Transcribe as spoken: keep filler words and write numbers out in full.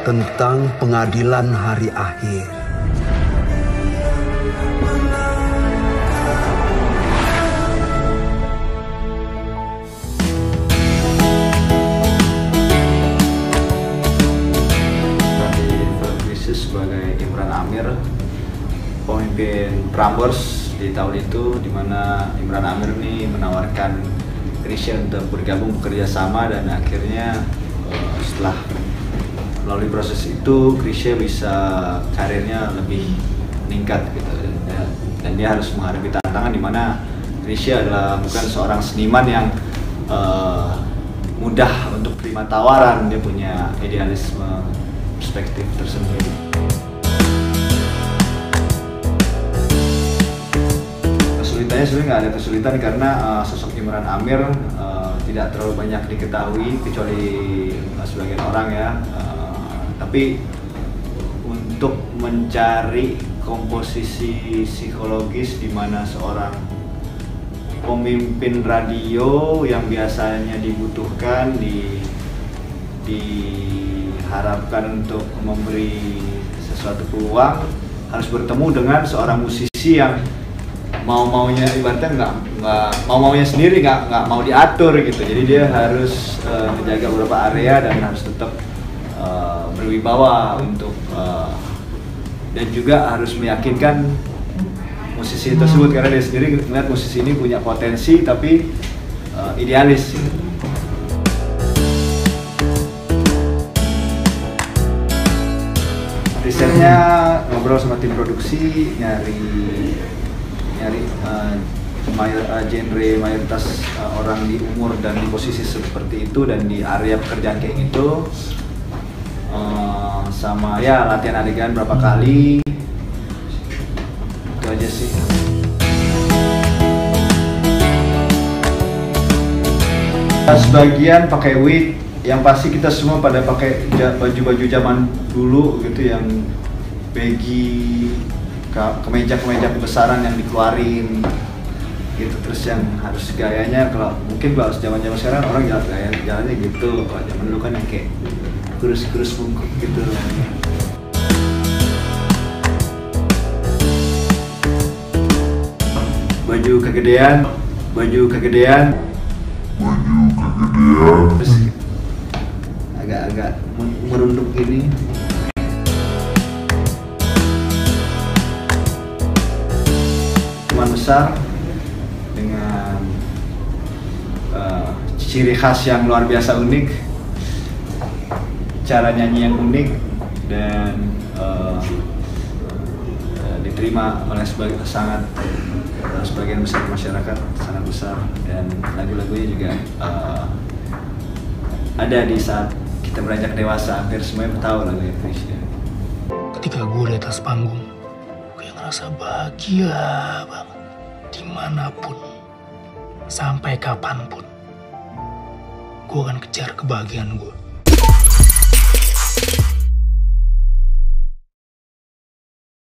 tentang pengadilan hari akhir. Sebagai Imran Amir, pemimpin Prambors di tahun itu, di mana Imran Amir ini menawarkan Chrisye untuk bergabung bekerja sama, dan akhirnya setelah melalui proses itu Chrisye bisa karirnya lebih meningkat gitu, dan dia harus menghadapi tantangan di mana Chrisye adalah bukan seorang seniman yang uh, mudah untuk terima tawaran. Dia punya idealisme, perspektif tersendiri. Kesulitannya sebenarnya nggak ada kesulitan karena uh, sosok Imran Amir uh, tidak terlalu banyak diketahui kecuali uh, sebagian orang ya. Uh, tapi untuk mencari komposisi psikologis di mana seorang pemimpin radio yang biasanya dibutuhkan di di harapkan untuk memberi sesuatu peluang, harus bertemu dengan seorang musisi yang mau-maunya, ibaratnya nggak nggak mau-maunya sendiri, nggak nggak mau diatur gitu. Jadi dia harus uh, menjaga beberapa area dan harus tetap uh, berwibawa untuk uh, dan juga harus meyakinkan musisi tersebut, karena dia sendiri melihat musisi ini punya potensi tapi uh, idealis. Risetnya ngobrol sama tim produksi, nyari nyari uh, mayor, uh, genre mayoritas uh, orang di umur dan di posisi seperti itu dan di area pekerjaan kayak gitu, uh, sama ya latihan adegan berapa kali, itu aja sih. Sebagian pakai wig. Yang pasti kita semua pada pakai baju-baju zaman dulu gitu, yang baggy, kemeja-kemeja kebesaran yang dikeluarin gitu. Terus yang harus gayanya, kalau mungkin kalau zaman-zaman sekarang orang jalan gaya jalannya gitu, kalau zaman dulu kan yang kayak kurus-kurus bungkuk gitu. Baju kegedean, baju kegedean, baju kegedean. Terus agak-agak merunduk gini. Cuman besar dengan uh, ciri khas yang luar biasa unik, cara nyanyi yang unik, dan uh, uh, diterima oleh sebagian sangat uh, sebagian besar masyarakat, sangat besar, dan lagu-lagunya juga uh, ada di saat kita beranjak dewasa, hampir semuanya tahu lagunya Chrisye. Ketika gue di atas panggung, gue ngerasa bahagia banget. Dimanapun, sampai kapanpun, gue akan kejar kebahagiaan gue.